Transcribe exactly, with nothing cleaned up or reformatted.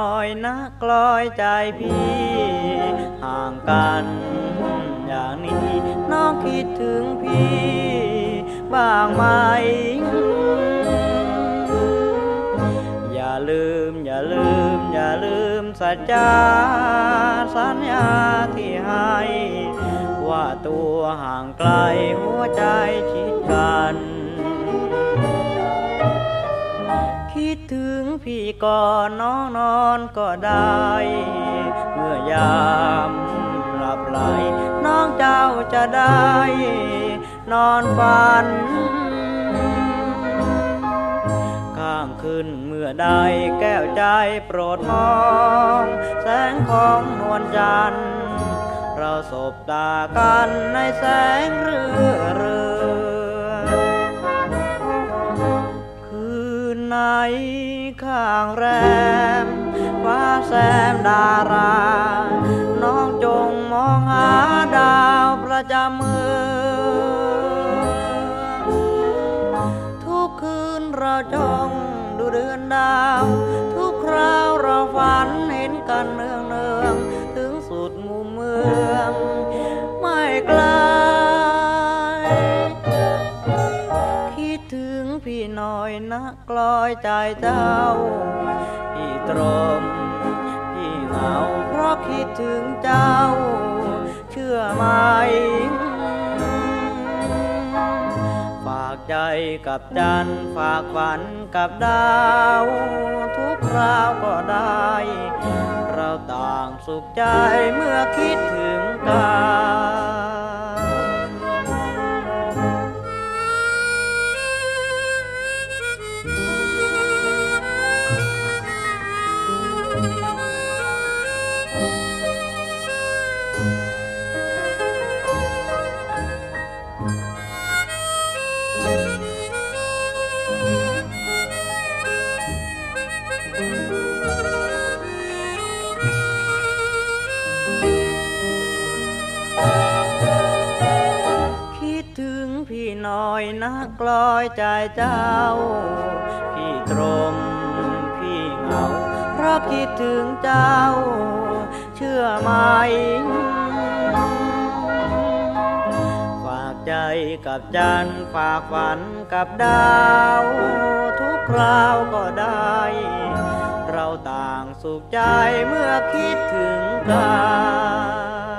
อยนะกลอยใจพี่ห่างกันอย่างนี้น้องคิดถึงพี่บ้างไหมอย่าลืมอย่าลืมอย่าลืมสัจจาสัญญาที่ให้ว่าตัวห่างไกลหัวใจชิดกันคิดถึงพี่ก่อนน้องนอนก็ได้เมื่อยามหลับไหลน้องเจ้าจะได้นอนฝันข้ามคืนเมื่อใดแก้วใจโปรดมองแสงของนวลจันทร์เราสบตากันในแสงเรือเรือคืนไหนข้างแรมฟ้าแซมดาราน้องจงมองหาดาวประจำเมืองทุกคืนเราจ้องดูเดือนดาวทุกคราวเราฝันเห็นกันเนืองเนืองถึงสุดมุมเมืองไม่ไกลคิดถึงพี่หน่อยนะกลอยใจเจ้าพี่ตรมพี่เหงาเพราะคิดถึงเจ้าเชื่อไหมฝากใจกับจันทร์ฝากฝันกับดาวทุกคราวก็ได้เราต่างสุขใจเมื่อคิดถึงกันพี่หน่อยนะกลอยใจเจ้าพี่ตรมพี่เหงาเพราะคิดถึงเจ้าเชื่อไหมฝากใจกับจันทร์ฝากฝันกับดาวทุกคราวก็ได้เราต่างสุขใจเมื่อคิดถึงกัน